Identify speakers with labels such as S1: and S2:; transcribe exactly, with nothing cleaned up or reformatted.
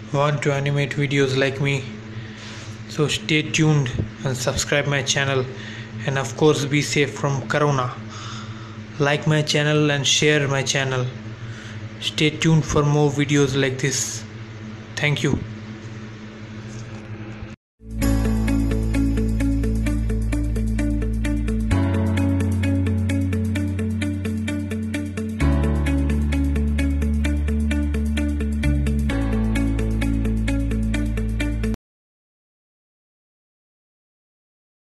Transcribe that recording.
S1: want to animate videos like me. So stay tuned and subscribe my channel, and of course be safe from corona. Like my channel and share my channel. Stay tuned for more videos like this. Thank you.